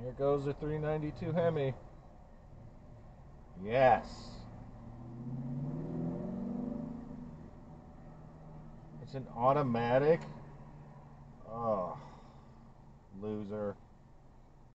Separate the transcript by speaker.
Speaker 1: Here goes the 392 Hemi. Yes. It's an automatic. Oh, loser.